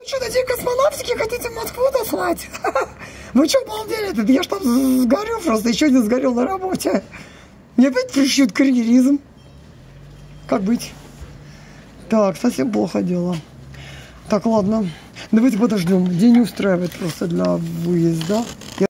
Что, на день космонавтики хотите в Москву дослать? Вы что, обалдели? Я ж там сгорю просто, еще не сгорел на работе. Мне опять пришьют карьеризм. Как быть? Так, совсем плохо дело. Так, ладно. Давайте подождем. День не устраивает просто для выезда.